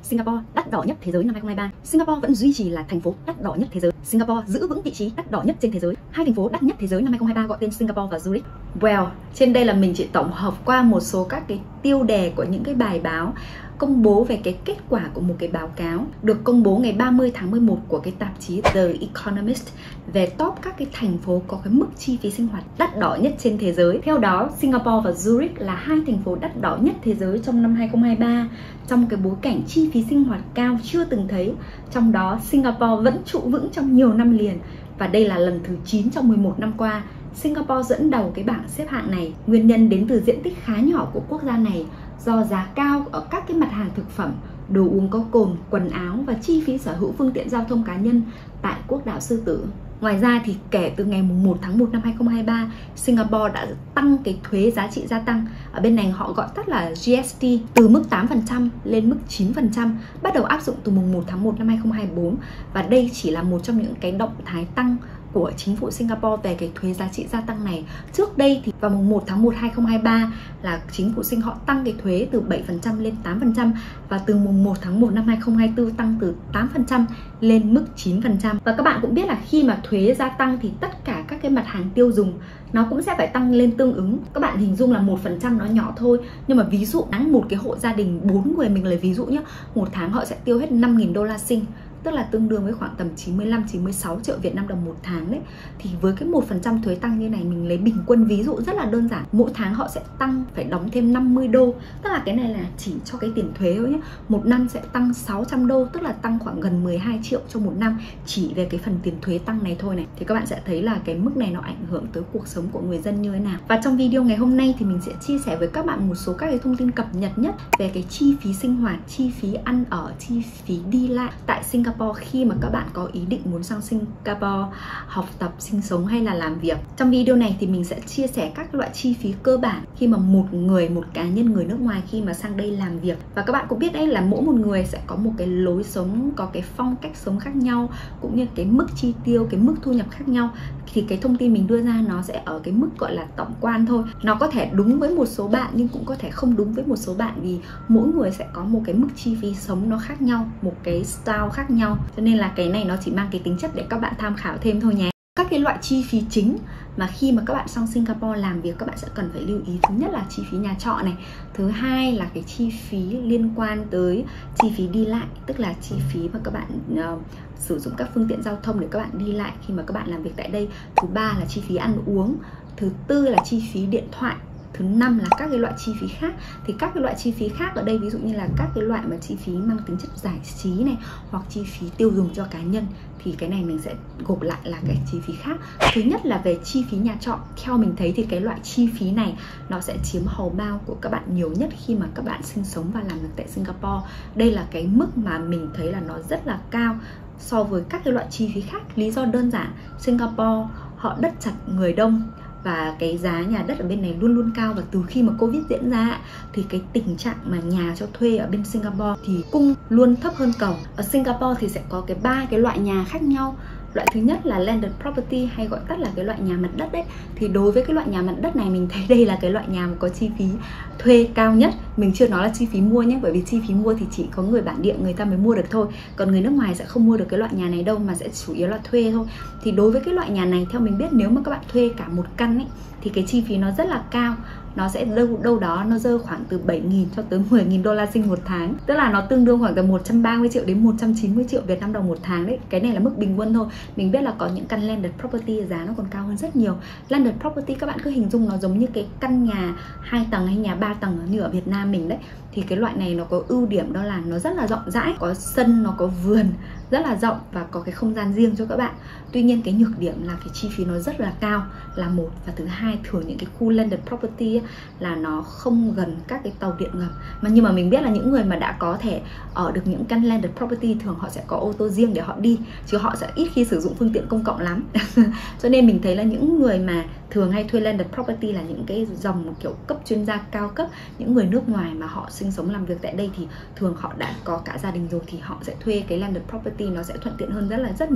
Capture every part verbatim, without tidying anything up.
Singapore đắt đỏ nhất thế giới năm hai không hai ba. Singapore vẫn duy trì là thành phố đắt đỏ nhất thế giới. Singapore giữ vững vị trí đắt đỏ nhất trên thế giới. Hai thành phố đắt nhất thế giới năm hai không hai ba gọi tên Singapore và Zurich. Well, trên đây là mình chỉ tổng hợp qua một số các cái tiêu đề của những cái bài báo công bố về cái kết quả của một cái báo cáo được công bố ngày ba mươi tháng mười một của cái tạp chí The Economist về top các cái thành phố có cái mức chi phí sinh hoạt đắt đỏ nhất trên thế giới. Theo đó, Singapore và Zurich là hai thành phố đắt đỏ nhất thế giới trong năm hai không hai ba trong cái bối cảnh chi phí sinh hoạt cao chưa từng thấy. Trong đó, Singapore vẫn trụ vững trong nhiều năm liền và đây là lần thứ chín trong mười một năm qua. Singapore dẫn đầu cái bảng xếp hạng này. Nguyên nhân đến từ diện tích khá nhỏ của quốc gia này do giá cao ở các cái mặt hàng thực phẩm, đồ uống có cồn, quần áo và chi phí sở hữu phương tiện giao thông cá nhân tại quốc đảo Sư Tử. Ngoài ra thì kể từ ngày một tháng một năm hai không hai ba, Singapore đã tăng cái thuế giá trị gia tăng, ở bên này họ gọi tắt là G S T, từ mức tám phần trăm lên mức chín phần trăm, bắt đầu áp dụng từ mùng một tháng một năm hai không hai tư, và đây chỉ là một trong những cái động thái tăng của chính phủ Singapore về cái thuế giá trị gia tăng này. Trước đây thì vào mùng một tháng một năm hai không hai ba là chính phủ Sing họ tăng cái thuế từ bảy phần trăm lên tám phần trăm, và từ mùng một tháng một năm hai không hai tư tăng từ tám phần trăm lên mức chín phần trăm. Và các bạn cũng biết là khi mà thuế gia tăng thì tất cả các cái mặt hàng tiêu dùng nó cũng sẽ phải tăng lên tương ứng. Các bạn hình dung là một phần trăm nó nhỏ thôi, nhưng mà ví dụ đáng một cái hộ gia đình bốn người, mình lấy ví dụ nhé, một tháng họ sẽ tiêu hết năm nghìn đô la Sing, tức là tương đương với khoảng tầm chín mươi lăm chín mươi sáu triệu Việt Nam đồng một tháng đấy. Thì với cái một phần trăm thuế tăng như này, mình lấy bình quân ví dụ rất là đơn giản, mỗi tháng họ sẽ tăng phải đóng thêm năm mươi đô, tức là cái này là chỉ cho cái tiền thuế thôi nhé. Một năm sẽ tăng sáu trăm đô, tức là tăng khoảng gần mười hai triệu cho một năm chỉ về cái phần tiền thuế tăng này thôi này. Thì các bạn sẽ thấy là cái mức này nó ảnh hưởng tới cuộc sống của người dân như thế nào. Và trong video ngày hôm nay thì mình sẽ chia sẻ với các bạn một số các cái thông tin cập nhật nhất về cái chi phí sinh hoạt, chi phí ăn ở, chi phí đi lại tại Singapore khi mà các bạn có ý định muốn sang Singapore học tập, sinh sống hay là làm việc. Trong video này thì mình sẽ chia sẻ các loại chi phí cơ bản khi mà một người, một cá nhân người nước ngoài khi mà sang đây làm việc. Và các bạn cũng biết đấy là mỗi một người sẽ có một cái lối sống, có cái phong cách sống khác nhau, cũng như cái mức chi tiêu, cái mức thu nhập khác nhau. Thì cái thông tin mình đưa ra nó sẽ ở cái mức gọi là tổng quan thôi. Nó có thể đúng với một số bạn nhưng cũng có thể không đúng với một số bạn, vì mỗi người sẽ có một cái mức chi phí sống nó khác nhau, một cái style khác nhau. Cho nên là cái này nó chỉ mang cái tính chất để các bạn tham khảo thêm thôi nhé. Các cái loại chi phí chính mà khi mà các bạn sang Singapore làm việc các bạn sẽ cần phải lưu ý, thứ nhất là chi phí nhà trọ này, thứ hai là cái chi phí liên quan tới chi phí đi lại, tức là chi phí mà các bạn uh, sử dụng các phương tiện giao thông để các bạn đi lại khi mà các bạn làm việc tại đây, thứ ba là chi phí ăn uống, thứ tư là chi phí điện thoại, thứ năm là các cái loại chi phí khác. Thì các cái loại chi phí khác ở đây ví dụ như là các cái loại mà chi phí mang tính chất giải trí này, hoặc chi phí tiêu dùng cho cá nhân, thì cái này mình sẽ gộp lại là cái chi phí khác. Thứ nhất là về chi phí nhà trọ. Theo mình thấy thì cái loại chi phí này nó sẽ chiếm hầu bao của các bạn nhiều nhất khi mà các bạn sinh sống và làm việc tại Singapore. Đây là cái mức mà mình thấy là nó rất là cao so với các cái loại chi phí khác. Lý do đơn giản, Singapore họ đất chặt người đông và cái giá nhà đất ở bên này luôn luôn cao, và từ khi mà Covid diễn ra thì cái tình trạng mà nhà cho thuê ở bên Singapore thì cung luôn thấp hơn cầu. Ở Singapore thì sẽ có cái ba cái loại nhà khác nhau. Loại thứ nhất là landed property, hay gọi tắt là cái loại nhà mặt đất đấy. Thì đối với cái loại nhà mặt đất này mình thấy đây là cái loại nhà mà có chi phí thuê cao nhất. Mình chưa nói là chi phí mua nhé, bởi vì chi phí mua thì chỉ có người bản địa người ta mới mua được thôi. Còn người nước ngoài sẽ không mua được cái loại nhà này đâu, mà sẽ chủ yếu là thuê thôi. Thì đối với cái loại nhà này theo mình biết, nếu mà các bạn thuê cả một căn ấy thì cái chi phí nó rất là cao. Nó sẽ đâu đâu đó nó rơi khoảng từ bảy nghìn cho tới mười nghìn đô la Sing một tháng. Tức là nó tương đương khoảng từ một trăm ba mươi triệu đến một trăm chín mươi triệu Việt Nam đồng một tháng đấy. Cái này là mức bình quân thôi. Mình biết là có những căn landed property giá nó còn cao hơn rất nhiều. Landed property các bạn cứ hình dung nó giống như cái căn nhà hai tầng hay nhà ba tầng như ở Việt Nam mình đấy. Thì cái loại này nó có ưu điểm đó là nó rất là rộng rãi, có sân, nó có vườn rất là rộng và có cái không gian riêng cho các bạn. Tuy nhiên cái nhược điểm là cái chi phí nó rất là cao là một, và thứ hai thường những cái khu landed property ấy, là nó không gần các cái tàu điện ngầm. Mà nhưng mà mình biết là những người mà đã có thể ở được những căn landed property thường họ sẽ có ô tô riêng để họ đi, chứ họ sẽ ít khi sử dụng phương tiện công cộng lắm. Cho nên mình thấy là những người mà thường hay thuê landed property là những cái dòng kiểu cấp chuyên gia cao cấp, những người nước ngoài mà họ sinh sống làm việc tại đây thì thường họ đã có cả gia đình rồi, thì họ sẽ thuê cái landed property, nó sẽ thuận tiện hơn rất là rất nhiều.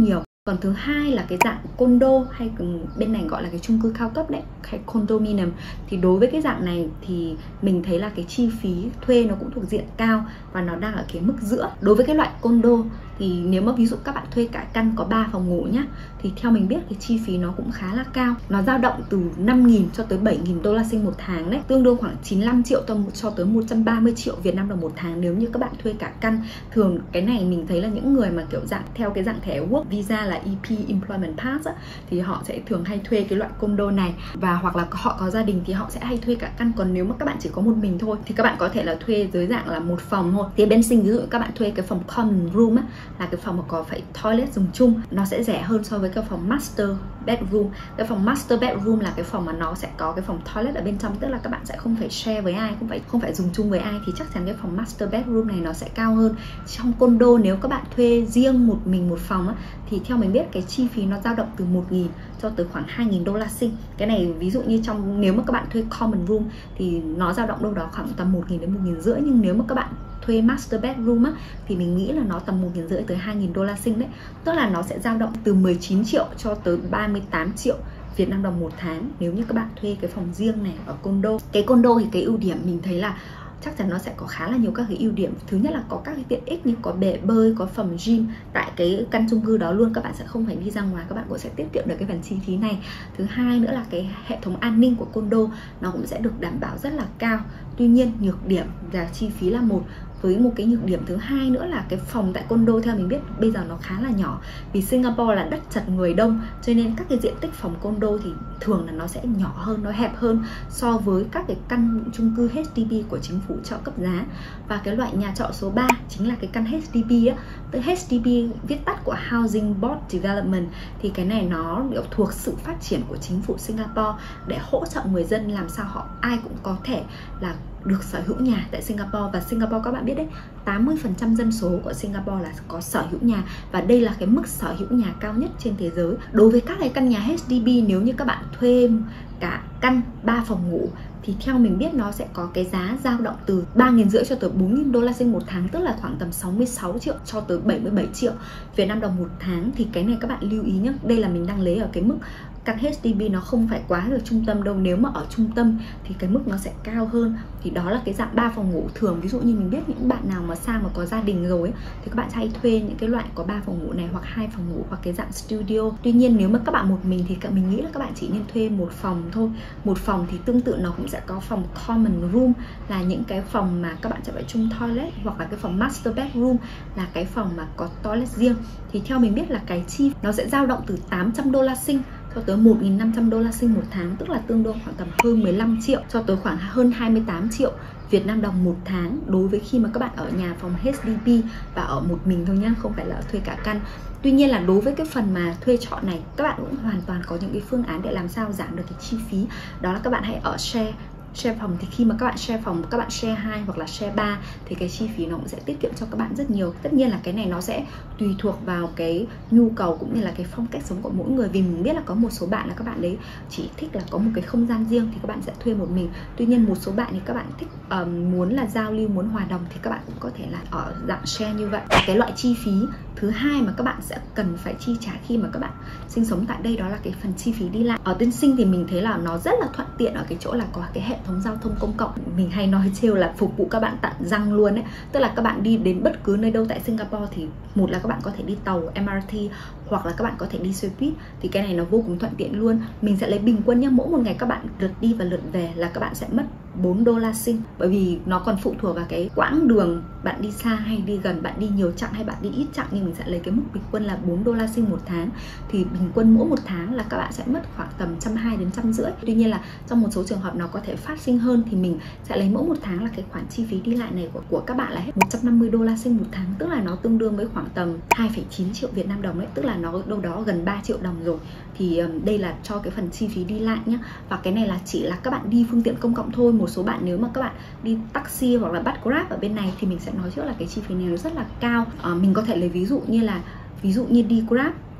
Còn thứ hai là cái dạng condo, hay bên này gọi là cái chung cư cao cấp đấy, hay condominium. Thì đối với cái dạng này thì mình thấy là cái chi phí thuê nó cũng thuộc diện cao và nó đang ở cái mức giữa. Đối với cái loại condo thì nếu mà ví dụ các bạn thuê cả căn có ba phòng ngủ nhá, thì theo mình biết cái chi phí nó cũng khá là cao. Nó dao động từ năm nghìn cho tới bảy nghìn đô la Sing một tháng đấy, tương đương khoảng chín mươi lăm triệu cho tới một trăm ba mươi triệu Việt Nam đồng một tháng nếu như các bạn thuê cả căn. Thường cái này mình thấy là những người mà kiểu dạng theo cái dạng thẻ work visa là E P Employment Pass á, thì họ sẽ thường hay thuê cái loại condo này, và hoặc là họ có gia đình thì họ sẽ hay thuê cả căn. Còn nếu mà các bạn chỉ có một mình thôi thì các bạn có thể là thuê dưới dạng là một phòng thôi. Thì bên Sing ví dụ các bạn thuê cái phòng common room á, là cái phòng mà có phải toilet dùng chung, nó sẽ rẻ hơn so với cái phòng master bedroom. Cái phòng master bedroom là cái phòng mà nó sẽ có cái phòng toilet ở bên trong, tức là các bạn sẽ không phải share với ai, không phải không phải dùng chung với ai, thì chắc chắn cái phòng master bedroom này nó sẽ cao hơn. Trong condo nếu các bạn thuê riêng một mình một phòng á, thì theo mình biết cái chi phí nó dao động từ một nghìn cho tới khoảng hai nghìn đô la Sing. Cái này ví dụ như trong nếu mà các bạn thuê common room thì nó dao động đâu đó khoảng tầm một nghìn đến một nghìn rưỡi, nhưng nếu mà các bạn thuê master bedroom á, thì mình nghĩ là nó tầm một nghìn rưỡi tới hai nghìn đô la Sing đấy. Tức là nó sẽ dao động từ mười chín triệu cho tới ba mươi tám triệu Việt Nam đồng một tháng nếu như các bạn thuê cái phòng riêng này ở condo. Cái condo thì cái ưu điểm mình thấy là chắc chắn nó sẽ có khá là nhiều các cái ưu điểm. Thứ nhất là có các cái tiện ích như có bể bơi, có phòng gym tại cái căn chung cư đó luôn, các bạn sẽ không phải đi ra ngoài, các bạn cũng sẽ tiết kiệm được cái phần chi phí này. Thứ hai nữa là cái hệ thống an ninh của condo nó cũng sẽ được đảm bảo rất là cao. Tuy nhiên nhược điểm là chi phí là một, với một cái nhược điểm thứ hai nữa là cái phòng tại condo theo mình biết bây giờ nó khá là nhỏ. Vì Singapore là đất chật người đông, cho nên các cái diện tích phòng condo thì thường là nó sẽ nhỏ hơn, nó hẹp hơn so với các cái căn chung cư H D B của chính phủ trợ cấp giá. Và cái loại nhà trọ số ba chính là cái căn H D B á, tức H D B viết tắt của Housing Board Development, thì cái này nó thuộc sự phát triển của chính phủ Singapore để hỗ trợ người dân làm sao họ ai cũng có thể là được sở hữu nhà tại Singapore. Và Singapore các bạn biết đấy, tám mươi phần trăm dân số của Singapore là có sở hữu nhà, và đây là cái mức sở hữu nhà cao nhất trên thế giới. Đối với các cái căn nhà H D B, nếu như các bạn thuê cả căn ba phòng ngủ thì theo mình biết nó sẽ có cái giá dao động từ ba nghìn rưỡi cho tới bốn nghìn đô la Sing một tháng, tức là khoảng tầm sáu mươi sáu triệu cho tới bảy mươi bảy triệu Việt Nam đồng một tháng. Thì cái này các bạn lưu ý nhé, đây là mình đang lấy ở cái mức căn H D B, nó không phải quá ở trung tâm đâu. Nếu mà ở trung tâm thì cái mức nó sẽ cao hơn. Thì đó là cái dạng ba phòng ngủ. Thường ví dụ như mình biết những bạn nào mà sang mà có gia đình rồi ấy, thì các bạn hay thuê những cái loại có ba phòng ngủ này, hoặc hai phòng ngủ, hoặc cái dạng studio. Tuy nhiên nếu mà các bạn một mình thì mình nghĩ là các bạn chỉ nên thuê một phòng thôi. Một phòng thì tương tự nó cũng sẽ có phòng common room, là những cái phòng mà các bạn sẽ phải chung toilet, hoặc là cái phòng master bedroom là cái phòng mà có toilet riêng. Thì theo mình biết là cái chi nó sẽ dao động từ tám trăm đô la Sing cho tới một nghìn năm trăm đô la Sing một tháng, tức là tương đương khoảng tầm hơn mười lăm triệu cho tới khoảng hơn hai mươi tám triệu Việt Nam đồng một tháng, đối với khi mà các bạn ở nhà phòng H D B và ở một mình thôi nhá, không phải là thuê cả căn. Tuy nhiên là đối với cái phần mà thuê trọ này, các bạn cũng hoàn toàn có những cái phương án để làm sao giảm được cái chi phí. Đó là các bạn hãy ở share share phòng. Thì khi mà các bạn share phòng, các bạn share hai hoặc là share ba thì cái chi phí nó cũng sẽ tiết kiệm cho các bạn rất nhiều. Tất nhiên là cái này nó sẽ tùy thuộc vào cái nhu cầu cũng như là cái phong cách sống của mỗi người. Vì mình biết là có một số bạn là các bạn đấy chỉ thích là có một cái không gian riêng thì các bạn sẽ thuê một mình. Tuy nhiên một số bạn thì các bạn thích um, muốn là giao lưu, muốn hòa đồng thì các bạn cũng có thể là ở dạng share như vậy. Và cái loại chi phí thứ hai mà các bạn sẽ cần phải chi trả khi mà các bạn sinh sống tại đây, đó là cái phần chi phí đi lại. Ở bên Sing thì mình thấy là nó rất là thuận tiện ở cái chỗ là có cái hệ thống giao thông công cộng. Mình hay nói trêu là phục vụ các bạn tận răng luôn ấy. Tức là các bạn đi đến bất cứ nơi đâu tại Singapore thì một là các bạn có thể đi tàu M R T, hoặc là các bạn có thể đi xe buýt. Thì cái này nó vô cùng thuận tiện luôn. Mình sẽ lấy bình quân nhá, mỗi một ngày các bạn lượt đi và lượt về là các bạn sẽ mất bốn đô la Sing. Bởi vì nó còn phụ thuộc vào cái quãng đường bạn đi xa hay đi gần, bạn đi nhiều chặng hay bạn đi ít chặng. Nhưng mình sẽ lấy cái mức bình quân là bốn đô la Sing một tháng. Thì bình quân mỗi một tháng là các bạn sẽ mất khoảng tầm một trăm hai mươi đến một trăm rưỡi. Tuy nhiên là trong một số trường hợp nó có thể phát sinh hơn, thì mình sẽ lấy mỗi một tháng là cái khoản chi phí đi lại này của, của các bạn là hết một trăm năm mươi đô la Sing một tháng. Tức là nó tương đương với khoảng tầm hai phẩy chín triệu Việt Nam đồng đấy, tức là nó đâu đó gần ba triệu đồng rồi. Thì um, đây là cho cái phần chi phí đi lại nhá. Và cái này là chỉ là các bạn đi phương tiện công cộng thôi. Một số bạn nếu mà các bạn đi taxi hoặc là bắt Grab ở bên này thì mình sẽ nói trước là cái chi phí này nó rất là cao. À, mình có thể lấy ví dụ như là ví dụ như đi Grab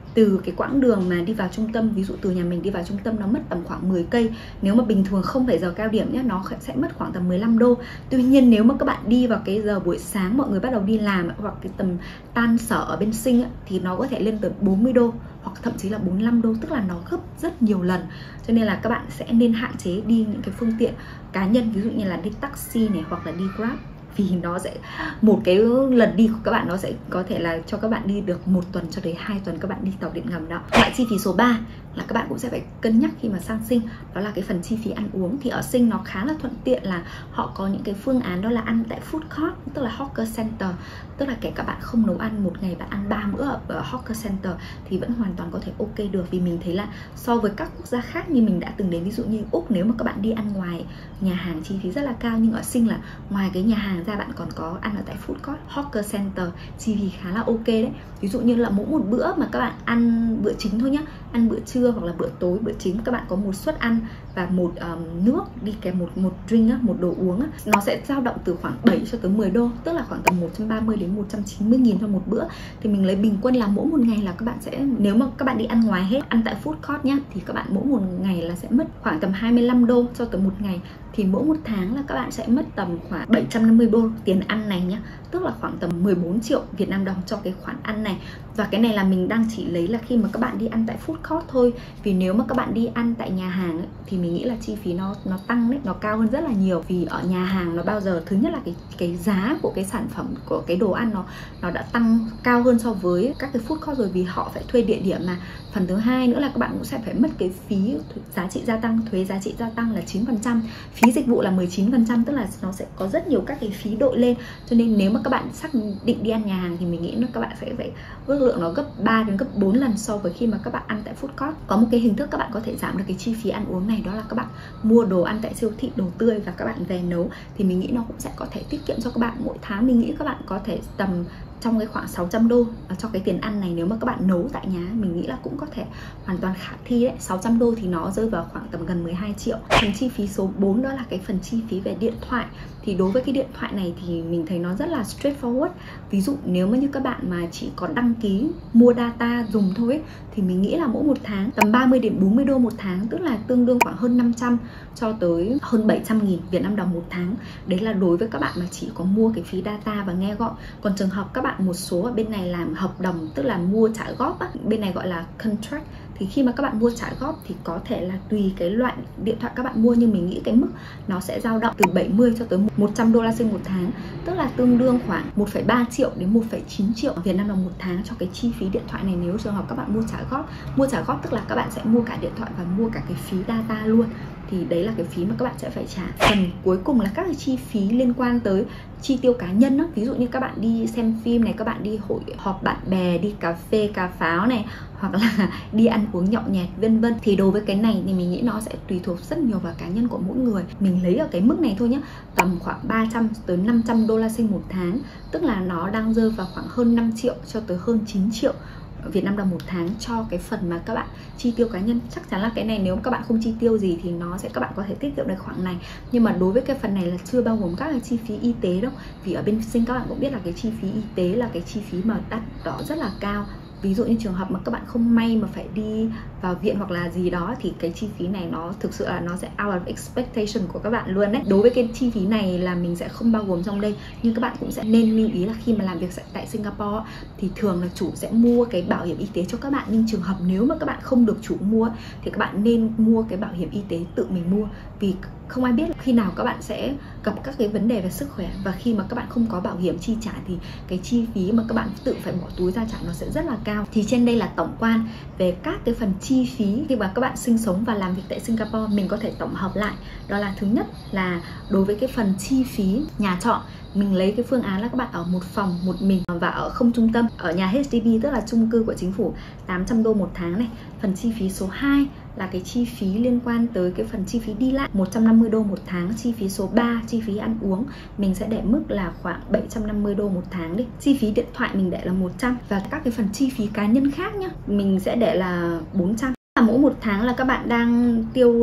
từ cái quãng đường mà đi vào trung tâm, ví dụ từ nhà mình đi vào trung tâm nó mất tầm khoảng mười cây. Nếu mà bình thường không phải giờ cao điểm nhé, nó sẽ mất khoảng tầm mười lăm đô. Tuy nhiên nếu mà các bạn đi vào cái giờ buổi sáng mọi người bắt đầu đi làm hoặc cái tầm tan sở ở bên Sing thì nó có thể lên tới bốn mươi đô hoặc thậm chí là bốn mươi lăm đô, tức là nó gấp rất nhiều lần. Cho nên là các bạn sẽ nên hạn chế đi những cái phương tiện cá nhân, ví dụ như là đi taxi này hoặc là đi Grab, vì nó sẽ một cái lần đi của các bạn nó sẽ có thể là cho các bạn đi được một tuần cho đến hai tuần các bạn đi tàu điện ngầm đó. Loại chi phí số ba là các bạn cũng sẽ phải cân nhắc khi mà sang Sing, đó là cái phần chi phí ăn uống. Thì ở Sing nó khá là thuận tiện là họ có những cái phương án đó là ăn tại food court, tức là hawker center, tức là kể cả bạn không nấu ăn, một ngày bạn ăn ba bữa ở, ở hawker center thì vẫn hoàn toàn có thể ok được. Vì mình thấy là so với các quốc gia khác như mình đã từng đến, ví dụ như Úc, nếu mà các bạn đi ăn ngoài nhà hàng chi phí rất là cao, nhưng ở Sing là ngoài cái nhà hàng ra bạn còn có ăn ở tại food court, hawker center, chi phí khá là ok đấy. Ví dụ như là mỗi một bữa mà các bạn ăn bữa chính thôi nhá, ăn bữa trưa hoặc là bữa tối, bữa chính các bạn có một suất ăn và một um, nước đi kèm một một drink á, một đồ uống á, nó sẽ dao động từ khoảng bảy cho tới mười đô, tức là khoảng tầm một trăm ba mươi đến một trăm chín mươi nghìn cho một bữa. Thì mình lấy bình quân là mỗi một ngày là các bạn sẽ, nếu mà các bạn đi ăn ngoài hết, ăn tại food court nhá, thì các bạn mỗi một ngày là sẽ mất khoảng tầm hai mươi lăm đô cho tới một ngày. Thì mỗi một tháng là các bạn sẽ mất tầm khoảng bảy trăm năm mươi đô tiền ăn này nhá, tức là khoảng tầm mười bốn triệu Việt Nam đồng cho cái khoản ăn này. Và cái này là mình đang chỉ lấy là khi mà các bạn đi ăn tại food court thôi. Vì nếu mà các bạn đi ăn tại nhà hàng ấy, thì mình nghĩ là chi phí nó nó tăng đấy, nó cao hơn rất là nhiều. Vì ở nhà hàng nó bao giờ thứ nhất là cái cái giá của cái sản phẩm, của cái đồ ăn nó nó đã tăng cao hơn so với các cái food court rồi, vì họ phải thuê địa điểm mà. Phần thứ hai nữa là các bạn cũng sẽ phải mất cái phí giá trị gia tăng, thuế giá trị gia tăng là chín phần trăm, phí dịch vụ là mười chín phần trăm, tức là nó sẽ có rất nhiều các cái phí đội lên. Cho nên nếu mà các bạn xác định đi ăn nhà hàng thì mình nghĩ là các bạn sẽ phải ước lượng nó gấp ba đến gấp bốn lần so với khi mà các bạn ăn tại food court. Có một cái hình thức các bạn có thể giảm được cái chi phí ăn uống này, đó là các bạn mua đồ ăn tại siêu thị, đồ tươi và các bạn về nấu. Thì mình nghĩ nó cũng sẽ có thể tiết kiệm cho các bạn mỗi tháng, mình nghĩ các bạn có thể tầm trong cái khoảng sáu trăm đô cho cái tiền ăn này. Nếu mà các bạn nấu tại nhà mình nghĩ là cũng có thể hoàn toàn khả thi đấy. Sáu trăm đô thì nó rơi vào khoảng tầm gần mười hai triệu. Phần chi phí số bốn đó là cái phần chi phí về điện thoại. Thì đối với cái điện thoại này thì mình thấy nó rất là straightforward. Ví dụ nếu mà như các bạn mà chỉ có đăng ký mua data dùng thôi ấy, thì mình nghĩ là mỗi một tháng tầm ba mươi đến bốn mươi đô một tháng, tức là tương đương khoảng hơn năm trăm cho tới hơn bảy trăm nghìn Việt Nam đồng một tháng. Đấy là đối với các bạn mà chỉ có mua cái phí data và nghe gọi. Còn trường hợp các bạn một số ở bên này làm hợp đồng, tức là mua trả góp á, bên này gọi là contract, thì khi mà các bạn mua trả góp thì có thể là tùy cái loại điện thoại các bạn mua, nhưng mình nghĩ cái mức nó sẽ dao động từ bảy mươi cho tới một trăm đô la Sing một tháng, tức là tương đương khoảng một phẩy ba triệu đến một phẩy chín triệu Việt Nam đồng một tháng cho cái chi phí điện thoại này, nếu trường hợp các bạn mua trả góp. Mua trả góp tức là các bạn sẽ mua cả điện thoại và mua cả cái phí data luôn, thì đấy là cái phí mà các bạn sẽ phải trả. Phần cuối cùng là các cái chi phí liên quan tới chi tiêu cá nhân đó. Ví dụ như các bạn đi xem phim này, các bạn đi hội họp bạn bè, đi cà phê cà pháo này, hoặc là đi ăn uống nhậu nhẹt vân vân. Thì đối với cái này thì mình nghĩ nó sẽ tùy thuộc rất nhiều vào cá nhân của mỗi người. Mình lấy ở cái mức này thôi nhé, tầm khoảng ba trăm tới năm trăm đô la Sing một tháng, tức là nó đang rơi vào khoảng hơn năm triệu cho tới hơn chín triệu Việt Nam đồng một tháng cho cái phần mà các bạn chi tiêu cá nhân. Chắc chắn là cái này nếu các bạn không chi tiêu gì thì nó sẽ, các bạn có thể tiết kiệm được khoản này. Nhưng mà đối với cái phần này là chưa bao gồm các cái chi phí y tế đâu. Vì ở bên Sing các bạn cũng biết là cái chi phí y tế là cái chi phí mà đắt đỏ rất là cao. Ví dụ như trường hợp mà các bạn không may mà phải đi vào viện hoặc là gì đó thì cái chi phí này nó thực sự là nó sẽ out of expectation của các bạn luôn đấy. Đối với cái chi phí này là mình sẽ không bao gồm trong đây, nhưng các bạn cũng sẽ nên lưu ý là khi mà làm việc tại Singapore thì thường là chủ sẽ mua cái bảo hiểm y tế cho các bạn. Nhưng trường hợp nếu mà các bạn không được chủ mua thì các bạn nên mua cái bảo hiểm y tế tự mình mua, vì không ai biết khi nào các bạn sẽ gặp các cái vấn đề về sức khỏe, và khi mà các bạn không có bảo hiểm chi trả thì cái chi phí mà các bạn tự phải bỏ túi ra trả nó sẽ rất là cao. Thì trên đây là tổng quan về các cái phần chi phí khi mà các bạn sinh sống và làm việc tại Singapore. Mình có thể tổng hợp lại, đó là thứ nhất là đối với cái phần chi phí nhà trọ, mình lấy cái phương án là các bạn ở một phòng một mình và ở không trung tâm, ở nhà hát đê bê tức là chung cư của chính phủ, tám trăm đô một tháng này. Phần chi phí số hai là cái chi phí liên quan tới cái phần chi phí đi lại, một trăm năm mươi đô một tháng. Chi phí số ba, chi phí ăn uống, mình sẽ để mức là khoảng bảy trăm năm mươi đô một tháng đi. Chi phí điện thoại mình để là một trăm, và các cái phần chi phí cá nhân khác nhá, mình sẽ để là bốn trăm. Mỗi một tháng là các bạn đang tiêu hết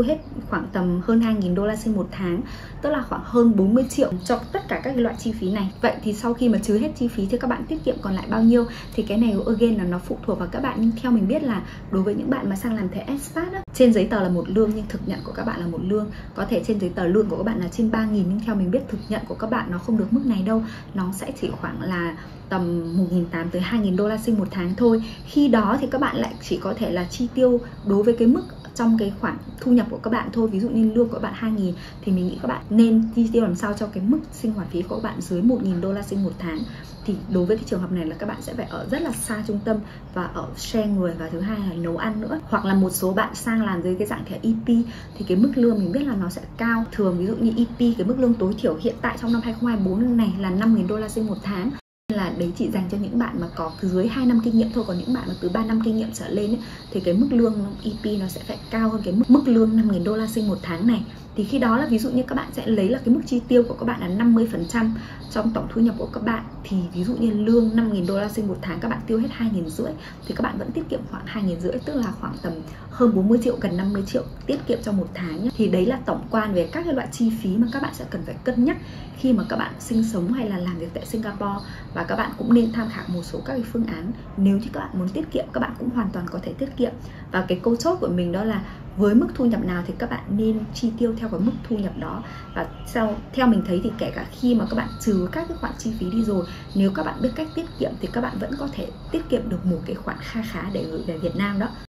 khoảng tầm hơn hai nghìn đô la sinh một tháng, tức là khoảng hơn bốn mươi triệu cho tất cả các loại chi phí này. Vậy thì sau khi mà trừ hết chi phí thì các bạn tiết kiệm còn lại bao nhiêu? Thì cái này again là nó phụ thuộc vào các bạn, nhưng theo mình biết là đối với những bạn mà sang làm thẻ expat á, trên giấy tờ là một lương nhưng thực nhận của các bạn là một lương. Có thể trên giấy tờ lương của các bạn là trên ba nghìn, nhưng theo mình biết thực nhận của các bạn nó không được mức này đâu. Nó sẽ chỉ khoảng là tầm một nghìn tám trăm tới hai nghìn đô la sinh một tháng thôi. Khi đó thì các bạn lại chỉ có thể là chi tiêu đối với cái mức trong cái khoản thu nhập của các bạn thôi. Ví dụ như lương của các bạn hai nghìn thì mình nghĩ các bạn nên chi tiêu làm sao cho cái mức sinh hoạt phí của các bạn dưới một nghìn đô la sinh một tháng. Thì đối với cái trường hợp này là các bạn sẽ phải ở rất là xa trung tâm và ở share người, và thứ hai là nấu ăn nữa. Hoặc là một số bạn sang làm dưới cái dạng thẻ e pê thì cái mức lương mình biết là nó sẽ cao. Thường ví dụ như e pê cái mức lương tối thiểu hiện tại trong năm hai không hai tư này là năm nghìn đô la sinh một tháng. Là đấy chỉ dành cho những bạn mà có dưới hai năm kinh nghiệm thôi, còn những bạn mà từ ba năm kinh nghiệm trở lên ấy, thì cái mức lương e pê nó sẽ phải cao hơn cái mức, mức lương năm nghìn đô la sinh một tháng này. Thì khi đó là ví dụ như các bạn sẽ lấy là cái mức chi tiêu của các bạn là năm mươi phần trăm trong tổng thu nhập của các bạn. Thì ví dụ như lương năm nghìn đô la sinh một tháng các bạn tiêu hết hai nghìn rưỡi thì các bạn vẫn tiết kiệm khoảng hai nghìn rưỡi, tức là khoảng tầm hơn bốn mươi triệu, gần năm mươi triệu tiết kiệm trong một tháng nhé. Thì đấy là tổng quan về các cái loại chi phí mà các bạn sẽ cần phải cân nhắc khi mà các bạn sinh sống hay là làm việc tại Singapore. Và các bạn cũng nên tham khảo một số các cái phương án. Nếu như các bạn muốn tiết kiệm, các bạn cũng hoàn toàn có thể tiết kiệm. Và cái câu chốt của mình đó là với mức thu nhập nào thì các bạn nên chi tiêu theo cái mức thu nhập đó. Và sau theo mình thấy thì kể cả khi mà các bạn trừ các cái khoản chi phí đi rồi, nếu các bạn biết cách tiết kiệm thì các bạn vẫn có thể tiết kiệm được một cái khoản kha khá để gửi về Việt Nam đó.